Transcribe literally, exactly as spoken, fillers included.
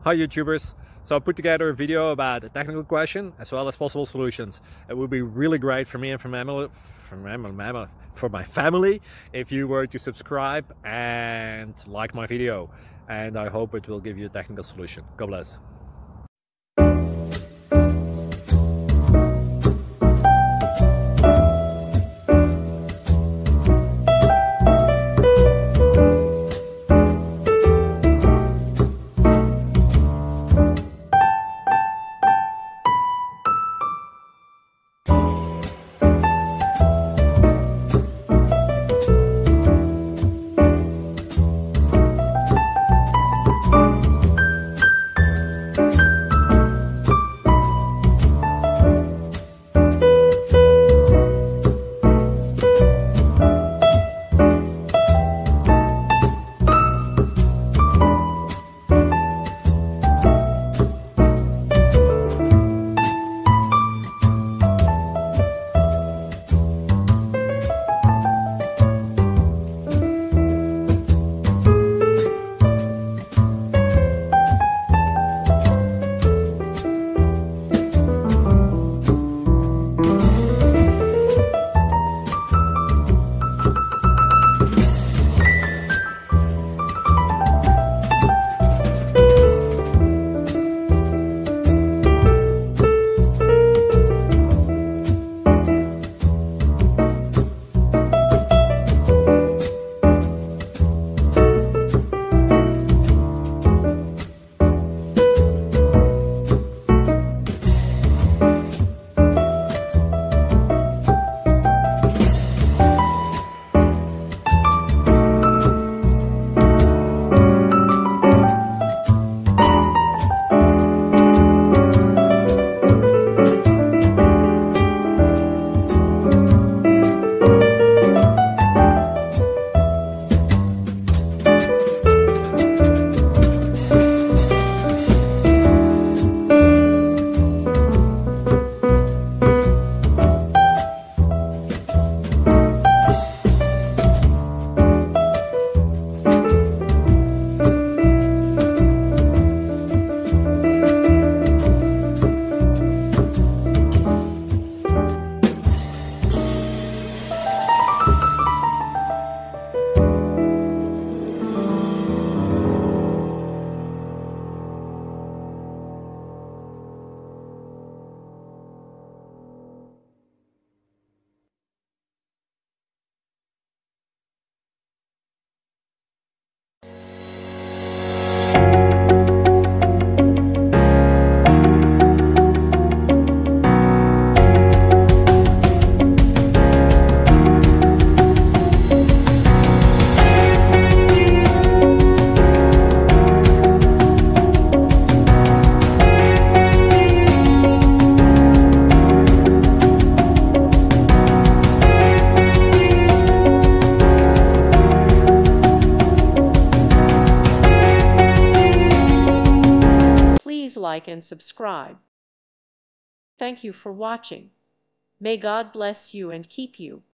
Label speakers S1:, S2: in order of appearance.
S1: Hi YouTubers! So I put together a video about a technical question as well as possible solutions. It would be really great for me and for my family, for my, for my family if you were to subscribe and like my video. And I hope it will give you a technical solution. God bless.
S2: Please like and subscribe. Thank you for watching. May God bless you and keep you.